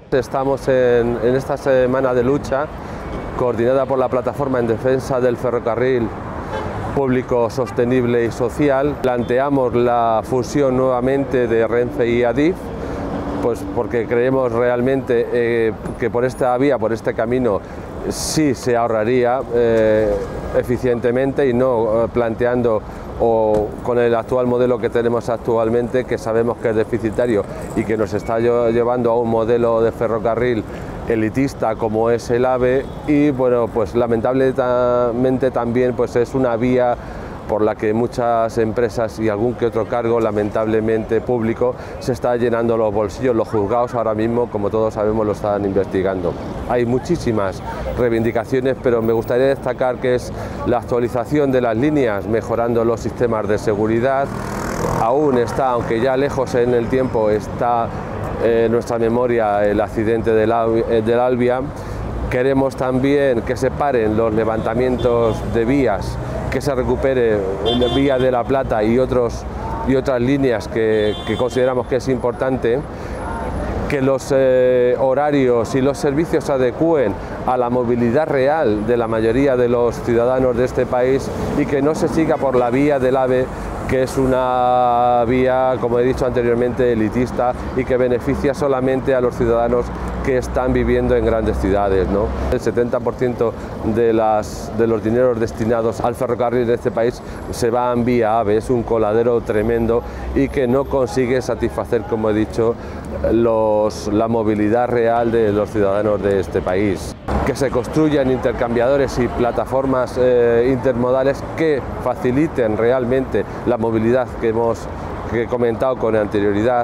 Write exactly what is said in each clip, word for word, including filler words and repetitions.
Estamos en, en esta semana de lucha coordinada por la Plataforma en Defensa del Ferrocarril Público, Sostenible y Social. Planteamos la fusión nuevamente de Renfe y Adif, pues porque creemos realmente eh, que por esta vía, por este camino, sí se ahorraría eh, eficientemente y no eh, planteando o con el actual modelo que tenemos actualmente, que sabemos que es deficitario y que nos está llevando a un modelo de ferrocarril elitista como es el AVE. Y bueno, pues lamentablemente también pues es una vía por la que muchas empresas y algún que otro cargo, lamentablemente público, se está llenando los bolsillos. Los juzgados ahora mismo, como todos sabemos, lo están investigando. Hay muchísimas reivindicaciones, pero me gustaría destacar que es la actualización de las líneas, mejorando los sistemas de seguridad. Aún está, aunque ya lejos en el tiempo, está en nuestra memoria el accidente del Alvia. Queremos también que se paren los levantamientos de vías, que se recupere la vía de La Plata y, otros, y otras líneas que, que consideramos que es importante, que los eh, horarios y los servicios se adecúen a la movilidad real de la mayoría de los ciudadanos de este país y que no se siga por la vía del AVE, que es una vía, como he dicho anteriormente, elitista y que beneficia solamente a los ciudadanos que están viviendo en grandes ciudades, ¿no? El setenta por ciento de, las, de los dineros destinados al ferrocarril de este país se van vía AVE, es un coladero tremendo y que no consigue satisfacer, como he dicho, los, la movilidad real de los ciudadanos de este país. Que se construyan intercambiadores y plataformas eh, intermodales que faciliten realmente la movilidad que hemos que he comentado con anterioridad.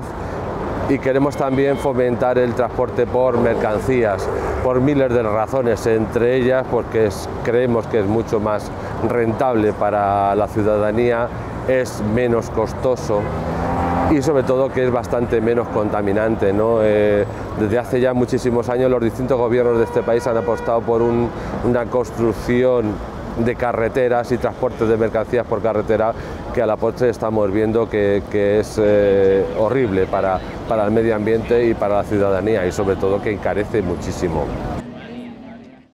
Y queremos también fomentar el transporte por mercancías, por miles de razones, entre ellas porque es, creemos que es mucho más rentable para la ciudadanía, es menos costoso y sobre todo que es bastante menos contaminante, ¿no? Eh, desde hace ya muchísimos años los distintos gobiernos de este país han apostado por un, una construcción de carreteras y transportes de mercancías por carretera que a la postre estamos viendo que, que es eh, horrible para, para el medio ambiente y para la ciudadanía y sobre todo que encarece muchísimo.